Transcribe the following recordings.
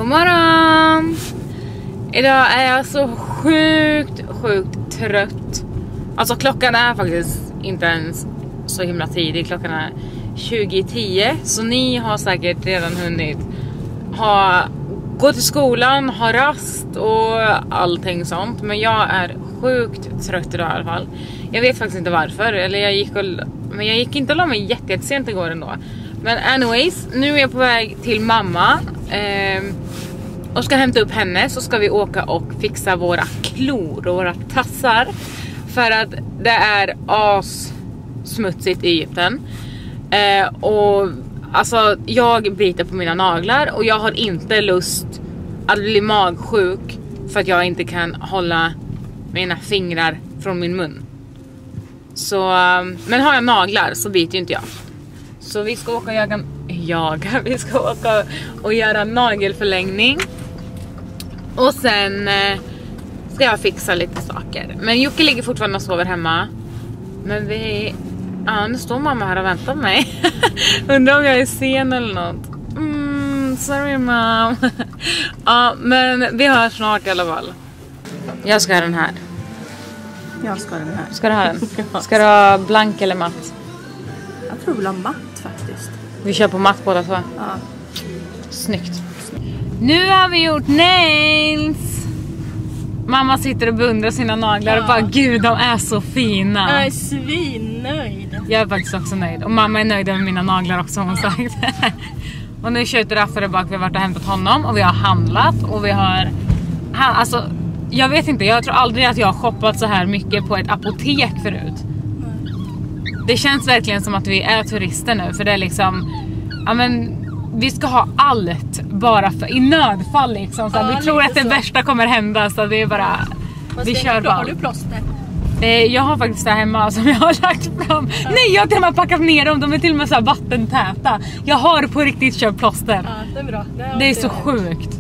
God morgon! Idag är jag så sjukt trött. Alltså klockan är faktiskt inte ens så himla tidig. Klockan är 20:10. Så ni har säkert redan hunnit gå till skolan, ha rast och allting sånt. Men jag är sjukt trött idag i alla fall. Jag vet faktiskt inte varför. Eller jag gick inte och la mig jättesent igår ändå. Men anyways, nu är jag på väg till mamma och ska hämta upp henne. Så ska vi åka och fixa våra klor och våra tassar. För att det är smutsigt i Egypten. Och alltså jag biter på mina naglar. Och jag har inte lust att bli magsjuk för att jag inte kan hålla mina fingrar från min mun. Så, men har jag naglar så biter ju inte jag. Så vi ska åka vi ska åka och göra nagelförlängning. Och sen ska jag fixa lite saker. Men Jocke ligger fortfarande och sover hemma. Men nu står mamma här och väntar på mig. Undrar om jag är sen eller något. Sorry mom. Ja, men vi hörs snart i alla fall. Jag ska ha den här. Jag ska ha den här. Ska du ha den? Ska du ha blank eller matt? Jag tror väl ha matt faktiskt. Vi kör på matt båda två. Ja. Snyggt. Nu har vi gjort nails. Mamma sitter och beundrar sina naglar och bara gud, de är så fina. Jag är svinnöjd. Jag är faktiskt också nöjd. Och mamma är nöjd med mina naglar också, har hon sagt. Och nu kör Raffa där bak. Vi har varit och hämtat honom och vi har handlat. Och vi har... Alltså, jag vet inte. Jag tror aldrig att jag har shoppat så här mycket på ett apotek förut. Det känns verkligen som att vi är turister nu. För det är liksom... Ja men... Vi ska ha allt bara i nödfall liksom. Så vi tror att det värsta kommer hända. Så det är bara... Vi kör bara. Har du plåster? Jag har faktiskt det hemma som jag har lagt fram. Nej, jag har till och med packat ner dem. De är till och med så här vattentäta. Jag har på riktigt köpt plåster. Ja, det är bra. Det är så sjukt.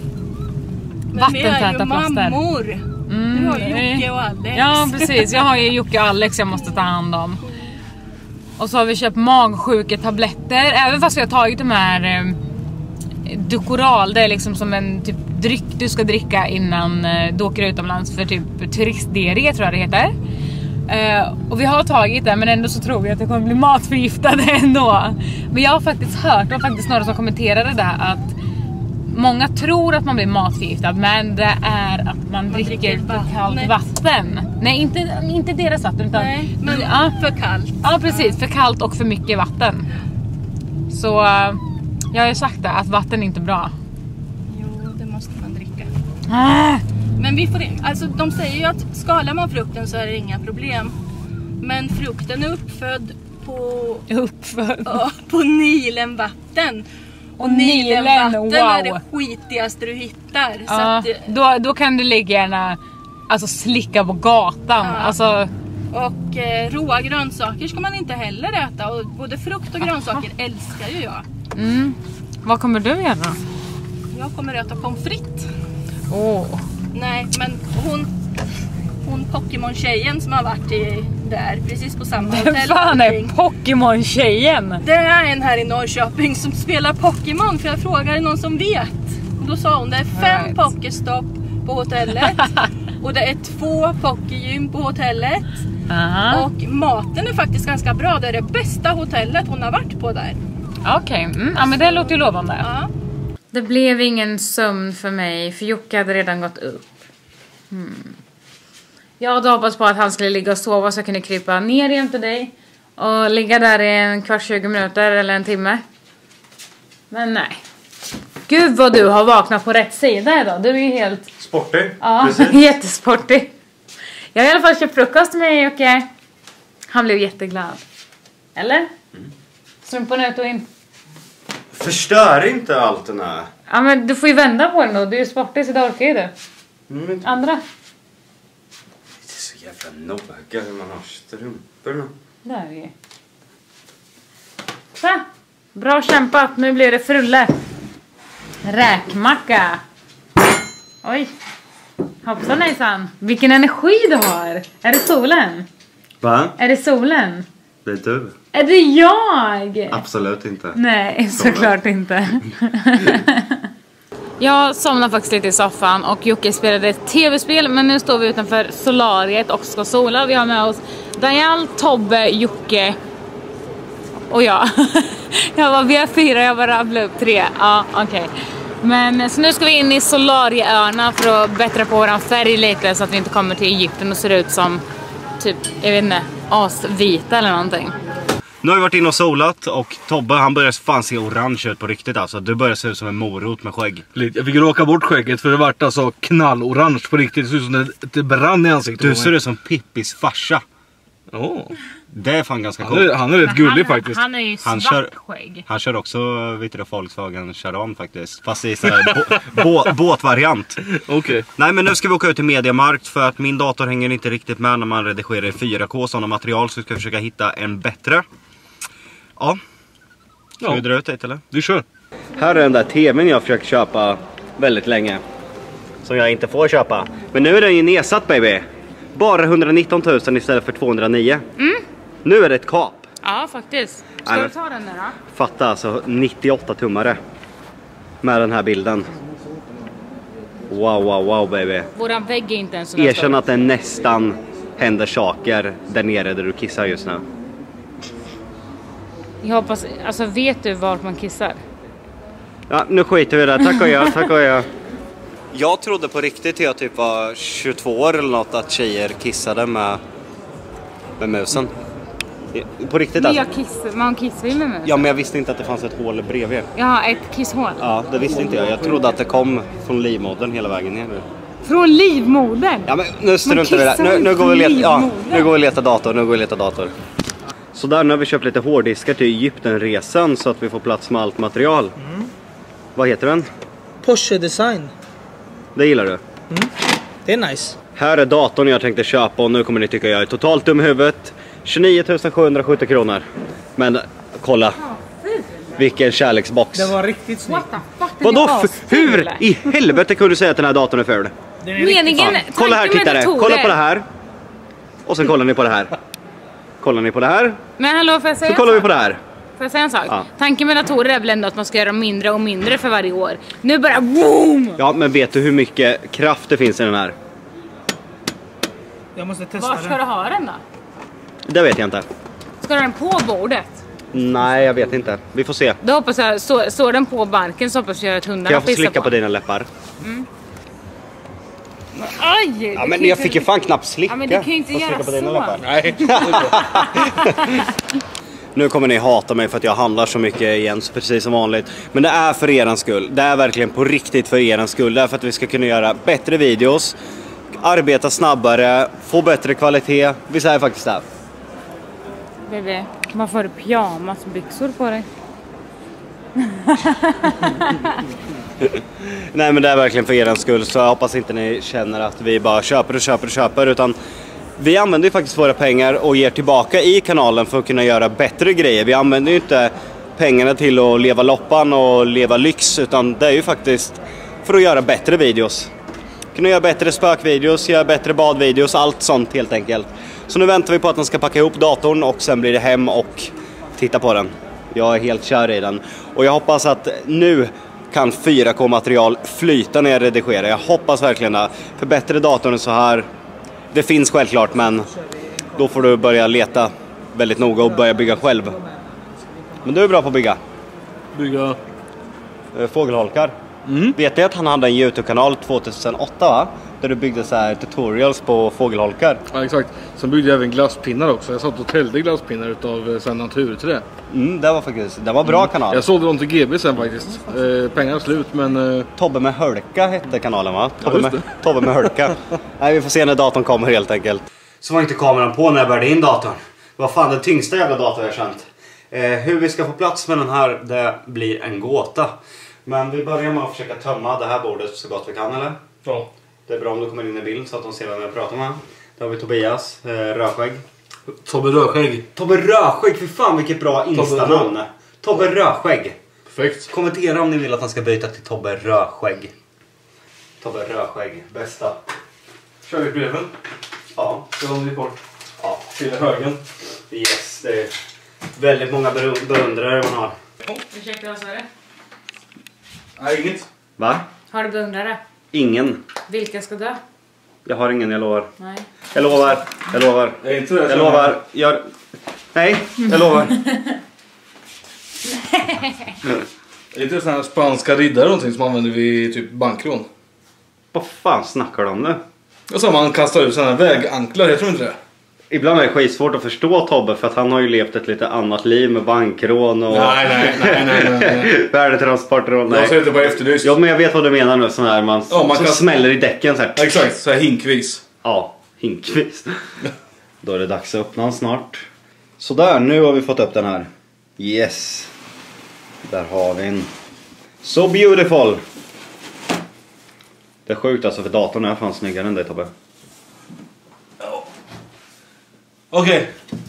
Men vattentäta plåster. Vi är ju mammor. Du har ju Jocke och Alex. Ja, precis. Jag har ju Jocke och Alex jag måste ta hand om. Och så har vi köpt magsjuketabletter. Även fast vi har tagit de här Dukoral. Det är liksom som en typ dryck du ska dricka innan du åker utomlands för typ turistdiarré tror jag det heter. Och vi har tagit det, men ändå så tror vi att det kommer bli matförgiftade ändå. Men jag har faktiskt hört, det var faktiskt några som kommenterade det, att många tror att man blir matförgiftad, men det är att man dricker för kallt vatten. Nej, inte deras vatten utan men för kallt. Ja, precis, för kallt och för mycket vatten. Så jag har ju sagt det, att vatten är inte bra. Jo, det måste man dricka. Men vi får alltså de säger ju att skalar man frukten så är det inga problem. Men frukten är uppfödd på Nilenvatten. Och Nilenvatten är det skitigaste du hittar. Ja, så att, då kan du ligga gärna alltså slicka på gatan. Ja. Alltså... Och råa grönsaker ska man inte heller äta. Och både frukt och grönsaker älskar ju jag. Vad kommer du göra då? Jag kommer äta pommes frites. Nej, men hon Pokémon-tjejen som har varit där precis på samma hotell. Vem fan är Pokémon-tjejen? Det är en här i Norrköping som spelar Pokémon. För jag frågade någon som vet. Och då sa hon det är 5 Pokéstopp på hotellet. Och det är 2 Pokégym på hotellet. Och maten är faktiskt ganska bra. Det är det bästa hotellet hon har varit på där. Okej, ja men det låter ju lovande. Ja. Det blev ingen sömn för mig, för Jocke hade redan gått upp. Jag hade hoppats på att han skulle ligga och sova så jag kunde krypa ner jämte dig. Och ligga där i en kvart 20 minuter eller en timme. Men nej. Gud vad du har vaknat på rätt sida idag. Du är ju helt... Sportig. Ja, jättesportig. Jag har i alla fall köpt frukost med Jocke. Han blev jätteglad. Eller? Strumporna ut och in. Förstör inte allt den här. Ja, men du får ju vända på den då. Du är sportig så det orkar ju du. Andra. Det är så jävla noga hur man har strumporna. Där är vi. Så. Bra kämpat. Nu blir det frulle. Räkmacka. Oj. Hoppsan nejsan. Vilken energi du har. Är det solen? Va? Är det solen? Det är du. Är det jag? Absolut inte. Nej, såklart inte. Jag somnade faktiskt lite i soffan och Jocke spelade ett tv-spel, men nu står vi utanför solariet och ska sola. Vi har med oss Daniel, Tobbe, Jocke och jag. Vi är 4, jag bara rabblade upp 3. Ja, okej. Men så nu ska vi in i solarieöarna för att bättra på våran färg lite så att vi inte kommer till Egypten och ser ut som typ, jag vet inte, asvita eller någonting. Nu har vi varit inne och solat och Tobbe, han börjar fan se orange ut på riktigt alltså. Du börjar se ut som en morot med skägg. Jag fick råka bort skägget för det vart alltså knallorange på riktigt. Det ser ut som det brann i ansiktet. Du ser ut som Pippis farsa. Det är fan ganska coolt. Han är rätt gullig faktiskt. Han är ju svartskägg. Han kör också Volkswagen Charon faktiskt. Fast i sån här båtvariant. Okej. Nej, men nu ska vi åka ut till Mediamarkt för att min dator hänger inte riktigt med när man redigerar i 4K sådana material, så vi ska försöka hitta en bättre. Ja. Ska vi dra ut dit eller? Vi kör. Här är den där tvn jag försöker köpa väldigt länge. Som jag inte får köpa. Men nu är den ju nedsatt baby. Bara 119 000 istället för 209. Nu är det ett kap. Ja, faktiskt. Ska du ta den nu då? Fatta alltså, 98 tummare. Med den här bilden. Wow baby. Våran vägg är inte ens så där Erkänn stor. att det nästan händer saker där nere där du kissar just nu. Jag hoppas, alltså vet du vart man kissar? Ja, nu skiter vi där. Tack och jag. Jag trodde på riktigt till jag typ var 22 år eller något att tjejer kissade med musen. På riktigt Men alltså. man kissar ju med musen. Ja, men jag visste inte att det fanns ett hål bredvid. Ja, ett kisshål. Ja, det visste inte jag. Jag trodde att det kom från livmodern hela vägen ner. Från livmodern? Ja, men nu struntar vi där. Nu går vi leta dator. Så där, nu har vi köpt lite hårddiskar till Egyptenresan så att vi får plats med allt material. Vad heter den? Porsche Design. Det gillar du? Det är nice. Här är datorn jag tänkte köpa och nu kommer ni tycka jag är totalt dum i huvudet. 29 770 kronor. Men kolla. Vilken kärleksbox. Det var riktigt snyggt. What the fuck? Vadå? Hur i helvete kunde du säga att den här datorn är ful? Meningen, Kolla här, tittare. Kolla på det här. Och sen kollar ni på det här. Kollar ni på det här. Men hallå, får jag säga så kollar vi på det här. Får jag säga en sak? Ja. Tanken med datorer är väl ändå att man ska göra mindre och mindre för varje år. Nu bara boom! Ja, men vet du hur mycket kraft det finns i den här? Jag måste testa Var ska du ha den då? Det vet jag inte. Ska du ha den på bordet? Nej, jag vet inte. Vi får se. Då hoppas jag, står den på barken så hoppas jag att hundarna Kan jag få pissar slicka på den. dina läppar? Aj! Ja, men jag fick ju fan knappt slicka. Ja, men du kan ju inte Få göra slicka på dina så. läppar. Nej. Nu kommer ni hata mig för att jag handlar så mycket igen, precis som vanligt. Men det är för er skull. Det är verkligen på riktigt för er skull. Det är för att vi ska kunna göra bättre videos, arbeta snabbare, få bättre kvalitet. Vi säger faktiskt det. Baby, varför har du pyjamasbyxor på dig? Nej, men det är verkligen för er skull. Så jag hoppas inte ni känner att vi bara köper. Utan vi använder ju faktiskt våra pengar och ger tillbaka i kanalen för att kunna göra bättre grejer. Vi använder ju inte pengarna till att leva loppan och leva lyx. Utan det är ju faktiskt för att göra bättre videos. Kunna göra bättre spökvideos, göra bättre badvideos, allt sånt helt enkelt. Så nu väntar vi på att den ska packa ihop datorn och sen blir det hem och titta på den. Jag är helt kär i den. Och jag hoppas att nu kan 4K-material flyta när jag redigerar. Jag hoppas verkligen det. För bättre datorn än så här. Det finns självklart, men då får du börja leta väldigt noga och börja bygga själv. Men du är bra på att bygga. Bygga fågelholkar. Vet du att han hade en YouTube-kanal 2008 va? Där du byggde så här tutorials på fågelholkar. Ja, exakt. Sen byggde jag även glasspinnar också. Jag satt och tällde glasspinnar utav naturträ. Det var bra kanal. Jag sålde dem till GB sen faktiskt. Pengar slut, men... Tobbe med hölka hette kanalen va? Ja, Tobbe med hölka. Nej, vi får se när datorn kommer helt enkelt. Så var inte kameran på när jag började in datorn. Det var fan den tyngsta jävla datorn jag känt. Hur vi ska få plats med den här, det blir en gåta. Men vi börjar med att försöka tömma det här bordet så gott vi kan, eller? Ja. Det är bra om du kommer in i bild så att de ser vem jag pratar med. Då har vi Tobias, rödskägg. Tobbe Rödskägg. Tobbe Rödskägg, för fan vilket bra Insta-namn. Tobbe Rödskägg. Perfekt. Kommentera om ni vill att han ska byta till Tobbe Rödskägg. Tobbe Rödskägg, bästa. Kör vi breven? Ja. Så de är bort. Ja. Till högen. Yes, det är väldigt många beundrare man har. Ursäkta, vad sa du? Nej, inget. Va? Har du beundrare? Ingen. Vilka ska dö? Jag har ingen, jag lovar. Nej. Jag lovar. Jag lovar. Är inte det Jag lovar. Nej, jag lovar. Är inte det sådana här spanska riddare någonting som använder vid typ bankrån? Vad fan snackar du om nu? Och så man kastar ut sådana här väganklar, jag tror inte det. Ibland är det skitsvårt att förstå Tobbe för att han har ju levt ett lite annat liv med bankrån och Nej. värdetransportrån. Jag ser inte på efterlyst. Ja, men jag vet vad du menar nu, sån här man kan... smäller i däcken så här. Exakt, så här hinkvis. Ja, hinkvis. Då är det dags att öppna den snart. Så där, nu har vi fått upp den här. Yes. Där har vi en. So beautiful. Det är sjukt alltså, för datorn är fan snyggare än dig, Tobbe. Okej.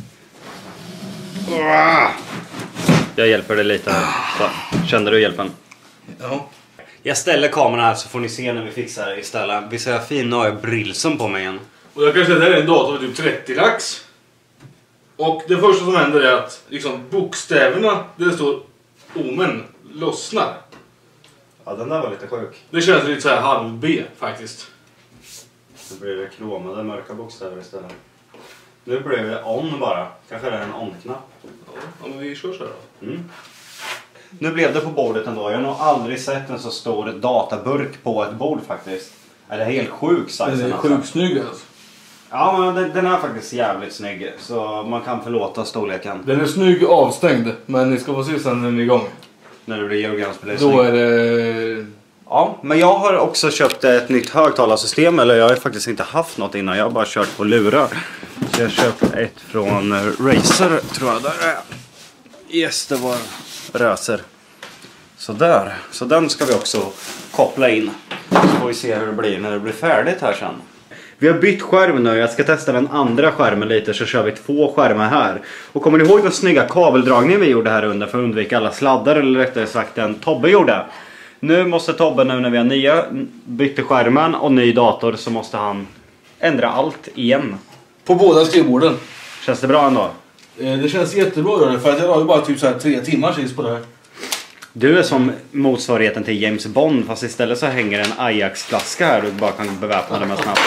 Jag hjälper dig lite här. Så, kände du hjälpen? Ja. Jag ställer kameran här så får ni se när vi fixar det istället. Vi ser fin, nu har jag brilsen på mig igen. Och jag kan säga att det här är en dator för typ 30 lax. Och det första som händer är att liksom bokstäverna där det står Omen lossnar. Ja, den där var lite sjuk. Det känns lite så här halv B faktiskt. Nu blir det kromade mörka bokstäver istället. Nu blir det on bara. Kanske det är en on-knapp. Ja, men vi kör så här då. Mm. Nu blev det på bordet ändå. Jag har nog aldrig sett en så stor databurk på ett bord faktiskt. Det är helt sjuk size. Den är sjukt snygg alltså. Ja, men den är faktiskt jävligt snygg. Så man kan förlåta storleken. Den är snygg avstängd, men ni ska få se sen när den är igång. När det blir organspelning. Då är det... Ja, men jag har också köpt ett nytt högtalarsystem. Eller jag har faktiskt inte haft något innan. Jag har bara kört på lurar. Så jag köpt ett från Razer, tror jag. Där är. Yes, det var Razer. Så där. Så den ska vi också koppla in. Så får vi se hur det blir när det blir färdigt här sen. Vi har bytt skärm nu. Jag ska testa den andra skärmen lite, så kör vi 2 skärmar här. Och kommer ni ihåg den snygga kabeldragningen vi gjorde här under för att undvika alla sladdar, eller rättare sagt den Tobbe gjorde? Nu måste Tobbe, nu när vi har bytte skärmen och ny dator, så måste han ändra allt igen. På båda skrivborden. Känns det bra ändå? Det känns jättebra för att jag har ju bara typ så här 3 timmar sist på det här. Du är som motsvarigheten till James Bond, fast istället så hänger en Ajax-flaska här och du bara kan beväpna den med snabbt.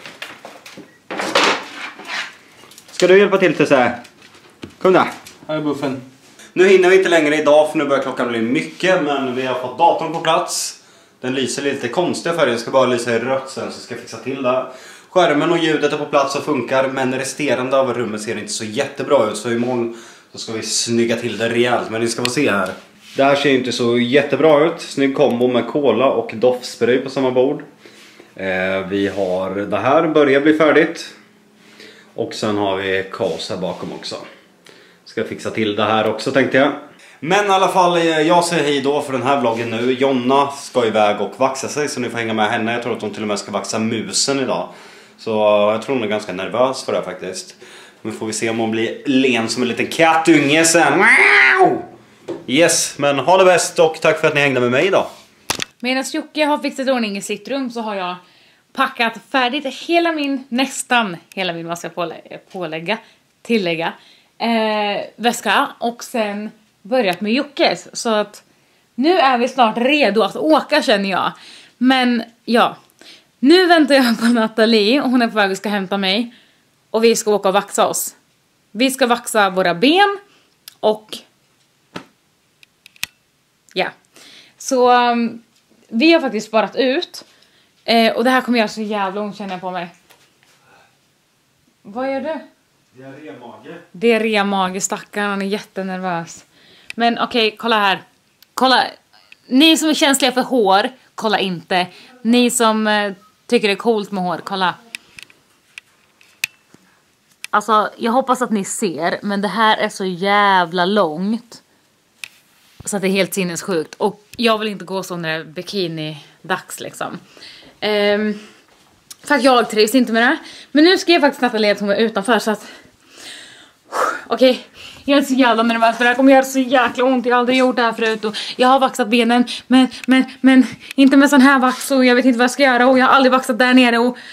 Ska du hjälpa till så här? Kom där. Här är buffen. Nu hinner vi inte längre idag för nu börjar klockan bli mycket, men vi har fått datorn på plats. Den lyser lite konstiga färger, den ska bara lysa i rött sen, så ska jag fixa till det. Skärmen och ljudet är på plats och funkar, men resterande av rummet ser inte så jättebra ut, så imorgon så ska vi snygga till det rejält, men ni ska få se här. Det här ser inte så jättebra ut. Snygg kombo med cola och doftspray på samma bord. Vi har det här, börjar bli färdigt. Och sen har vi kaos här bakom också. Ska fixa till det här också, tänkte jag. Men i alla fall, jag säger hej då för den här vloggen nu. Jonna ska iväg och vaxa sig, så ni får hänga med henne. Jag tror att hon till och med ska vaxa musen idag. Så jag tror hon är ganska nervös för det faktiskt. Nu får vi se om hon blir len som en liten kattunge sen. Wow! Yes, men ha det bäst och tack för att ni hängde med mig idag. Medan Jocke har fixat ordning i sitt rum så har jag packat färdigt nästan hela min, vad ska jag tillägga, väska, och sen börjat med Jockes. Så att nu är vi snart redo att åka, känner jag. Men ja, nu väntar jag på Nathalie och hon är på väg och ska hämta mig. Och vi ska åka och vaxa oss. Vi ska vaxa våra ben och ja. Så vi har faktiskt sparat ut. Och det här kommer göra så jävla ont, känner jag på mig. Vad gör du? Diarrémage. Diarrémage, stackarn, han är jättenervös. Men okej, kolla här. Kolla. Ni som är känsliga för hår, kolla inte. Ni som tycker det är coolt med hår, kolla. Alltså, jag hoppas att ni ser, men det här är så jävla långt. Så att det är helt sinnessjukt. Och jag vill inte gå så när det är bikini-dags liksom. För att jag trivs inte med det. Men nu ska jag faktiskt Nathalie att hon är utanför, så att... Okej, jag är så jävla nervös för det här kommer göra så jäkla ont. Jag har aldrig gjort det här förut och jag har vaxat benen. Men inte med sån här vax och jag vet inte vad jag ska göra. Och jag har aldrig vaxat där nere och...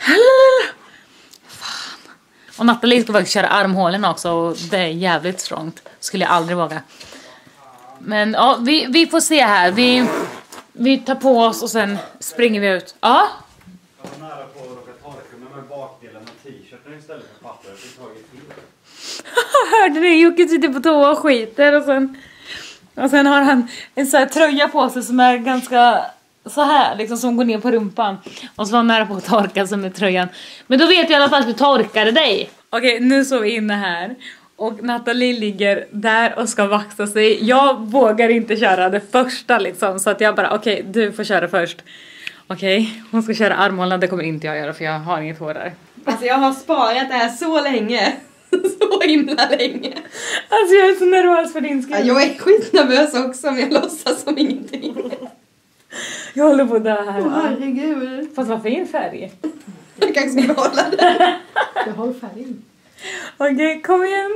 Fan. Och Nathalie ska faktiskt köra armhålen också och det är jävligt strångt. Skulle jag aldrig våga. Men ja, vi får se här. Vi tar på oss och sen springer vi ut. Ja. Jag var nära på att råka torka med bakdelen av t-shirten istället för papper. Jag fick tag i till. Hörde ni? Jocke sitter på toa och skiter och sen har han en sån här tröja på sig som är ganska så här liksom, som går ner på rumpan. Och så var han nära på att torka sig med tröjan. Men då vet jag i alla fall att du torkade dig. Okej, nu så är vi inne här. Och Nathalie ligger där och ska vaxa sig. Jag vågar inte köra det första liksom. Så att jag bara, okej, du får köra först. Okej, hon ska köra armhålan. Det kommer inte jag göra för jag har inget hår där. Alltså jag har sparat det här så länge. Så himla länge. Alltså jag är så nervös för din skull. Ja, jag är skitnervös också, men jag låtsas som ingenting. Jag håller på där. Herregud. Fast vad fin färg. Jag kanske ska behålla den. Jag har färgen. Okej, kom igen.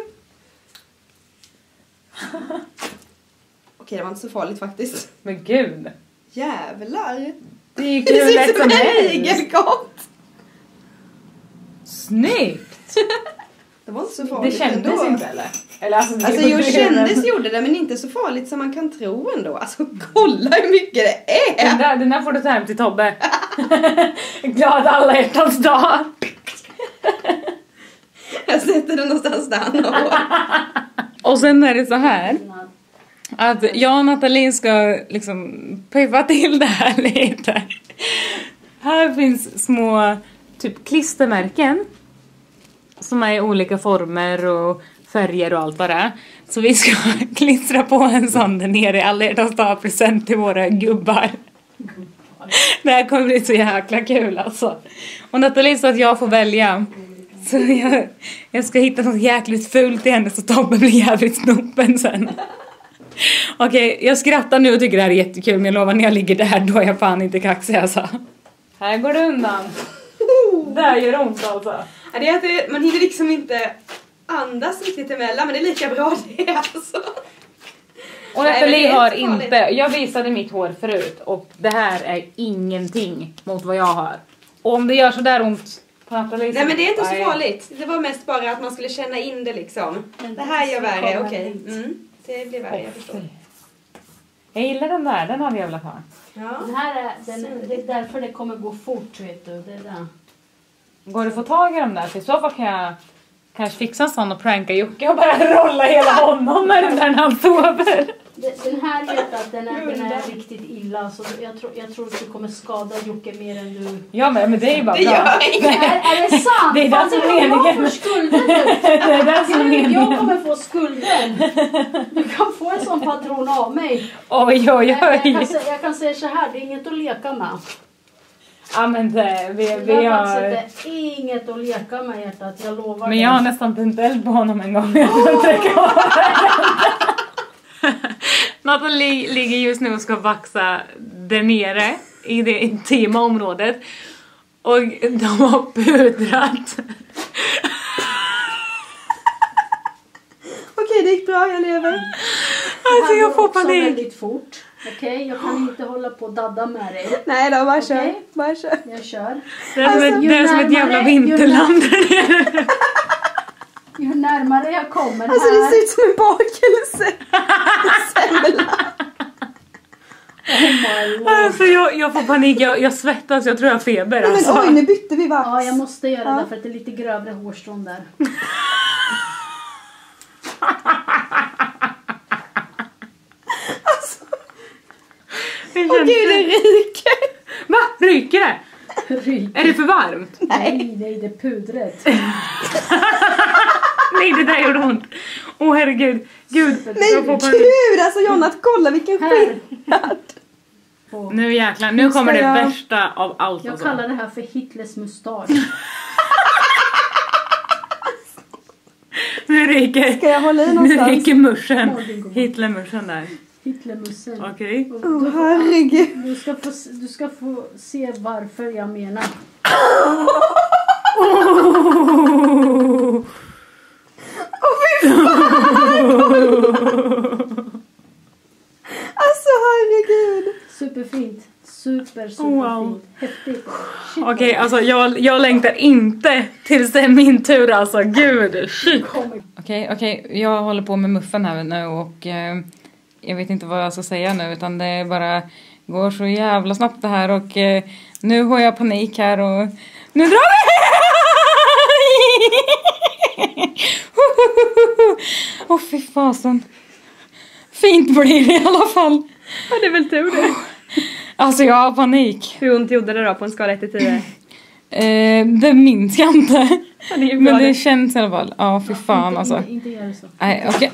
Okej, det var inte så farligt faktiskt. Men gud. Jävlar. Det gick Det ju ser lätt ut som som en helst. igelkott. Snyggt. Det var inte så Det farligt kändes ändå. inte eller? Eller alltså, Alltså jag kändes gjorde det, men inte så farligt som man kan tro ändå. Alltså kolla hur mycket det är. Den där får du ta hem till Tobbe. Glad alla hjärtans dag. Jag sätter den någonstans där han har. Och sen är det så här. Att jag och Nathalie ska liksom piffa till det här lite. Här finns små typ klistermärken. Som är i olika former och färger och allt vad det är. Så vi ska klistra på en sån där nere. Alla hjärtans dag present till våra gubbar. Det här kommer bli så jäkla kul alltså. Och Nathalie sa att jag får välja. Så jag ska hitta något jäkligt fult i henne så Tobbe blir jävligt snoppen sen. Okej, jag skrattar nu och tycker det här är jättekul. Men jag lovar, när jag ligger där då är jag fan inte kaxig alltså. Här går det undan. Där gör det ont alltså. Ja, det är att man hinner liksom inte andas riktigt emellan, men det är lika bra det alltså. Och Nej, men det Nathalie är har inte farligt. inte... Jag visade mitt hår förut. Och det här är ingenting mot vad jag har. Och om det gör så där ont på Nathalie... Nej, men det är inte så Nej. farligt. Det var mest bara att man skulle känna in det liksom. Det här gör värre, okej. Det blir värre, jag förstår. Jag gillar den där, den hade jag velat ha. Ja. Den här är, det är därför det kommer gå fort, vet du. Det är det. Går det att få tag i dem där? För i så fall kan jag kanske fixa en sån och pranka Jocke och bara rolla hela honom med den där när han sover. Den här hjärtat, den är riktigt illa. Så jag tror att du kommer skada Jocke mer än du... Ja men det är ju bara Det bra. gör inget. Är det sant? Det är det som är meningen. Jag får skulden nu. Det är det som är meningen. Jag kommer få skulden. Du kan få en sån patron av mig. Oj. Jag kan säga så här, det är inget att leka med. Ja men det, vi Det har... är inget att leka med hjärtat, jag lovar Men dig. jag har nästan tänt eld på honom en gång. Jag tror inte det går. Nathalie ligger just nu och ska vaxa där nere i det intima området. Och de har pudrat. Okej, det gick bra, jag lever. Alltså Det här jag får går också panik. väldigt fort. Okej, jag kan inte hålla på och dadda med dig. Nej då, bara kör. Okej. Bara kör. Jag kör. Det är som ett jävla närmare- vinterland där nere. Ju närmare jag kommer Alltså det här. ser ut som en bakelse. Semla. Oh my lord. Alltså jag får panik, jag svettas, jag tror jag har feber Men alltså. oj, nu bytte vi vax. Ja, jag måste göra Ja. det för att det är lite grövre hårstrån där. Åh gud, det ryker. Va? Ryker det? Ryk. Är det för varmt? Nej, det är pudret. Nej, det där gjorde ont. Åh herregud. Gud, Men jag får panik. gud, alltså Jonna, kolla vilken Här. skillnad. Nu jäklar, nu kommer det jag- värsta av allt. Jag alltså. kallar det här för Hitlers mustasch. Nu ryker, Ska jag hålla i nu någonstans? ryker muschen. Morgon. Hitlermuschen där. Hitlermussen. Okej. Åh herregud. Du ska få se varför jag menar. Alltså herregud. Superfint. Superfint. Wow. Häftigt. Shit. Okej, alltså jag längtar inte tills det är min tur alltså. Gud, shit. Okej, jag håller på med muffen här nu och jag vet inte vad jag ska säga nu utan det är bara Går så jävla snabbt det här och nu har jag panik här och nu drar vi! Åh fy fasen. Fint blir det i alla fall. Ja, det är väl tur det. Alltså jag har panik. Hur ont gjorde det då på en skala 1-10? Det minns jag inte. Ja, det är men det känns i alla fall. Ja, fy fan alltså. Inte gör det så. Nej, okej.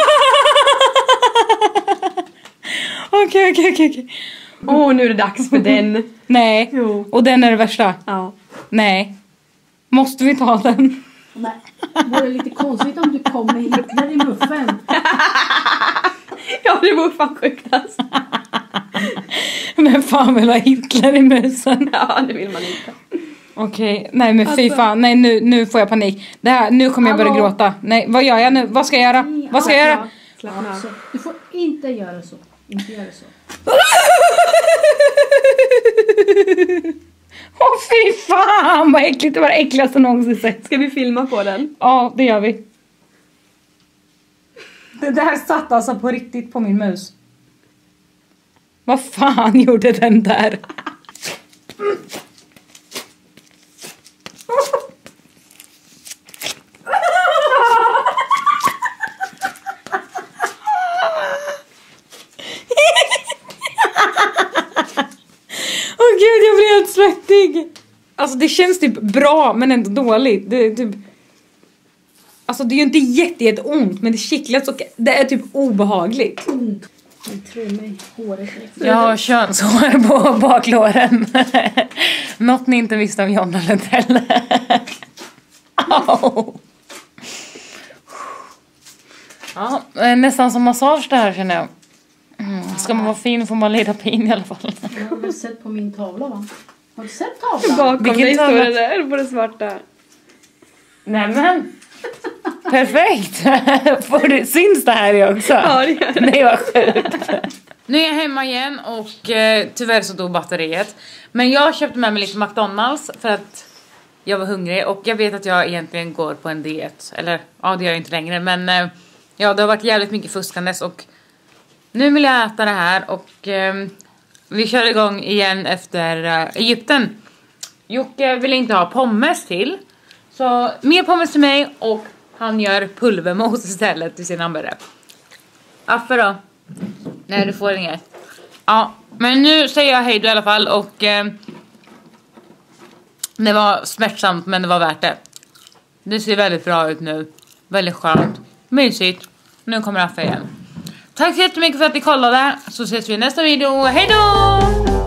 Okej. Nu är det dags för den. Nej. Jo. Och den är det värsta. Ja. Nej. Måste vi ta den? Nej. Det vore lite konstigt om du kom med Hitler i muffen. Ja, det vore fan sjukt alltså. Men fan vill ha Hitler i musen? Ja, det vill man inte. Okej, nej men fy fan. Nej, nu får jag panik. Det här, nu kommer jag börja gråta. Nej, vad gör jag nu? Vad ska jag göra? Vad ska jag göra? Slappna av. Du får inte göra så. Inte göra så. Åh fy fan vad äckligt. Det var det äckligaste någonsin sett. Ska vi filma på den? Ja, det gör vi. Det där satt alltså på riktigt på min mus. Vad fan gjorde den där? Åh gud, jag blir helt svettig. Alltså det känns typ bra men ändå dåligt. Det är typ... Alltså det är ju inte jätteont men det kittlas och det är typ obehagligt. Men tro mig, håret är... Jag har könshår på baklåren. Något ni inte visste om Jonna Lundell. Ja, nästan som massage det här känner jag. Ska man vara fin får man leda pin i alla fall. Jag har väl sett på min tavla va? Har du sett tavlan? Bakom Vilken dig står tavla? det där på det svarta. Nämen. Perfekt. Syns det här också? Ja, det gör det. Nej, vad sjukt. Nu är jag hemma igen och tyvärr så dog batteriet. Men jag köpte med mig lite McDonalds för att jag var hungrig. Och jag vet att jag egentligen går på en diet. Eller ja, det gör jag inte längre. Men ja, det har varit jävligt mycket fuskandes. Och nu vill jag äta det här. Och vi kör igång igen efter Egypten. Jocke vill inte ha pommes till. Så mer pommes till mig och han gör pulvermos istället till sin hamburgare. Affe då? Nej, du får inget. Ja, men nu säger jag hej då i alla fall och det var smärtsamt men det var värt det. Det ser väldigt bra ut nu. Väldigt skönt. Mysigt. Nu kommer Affe igen. Tack så jättemycket för att ni kollade. Så ses vi i nästa video. Hej då!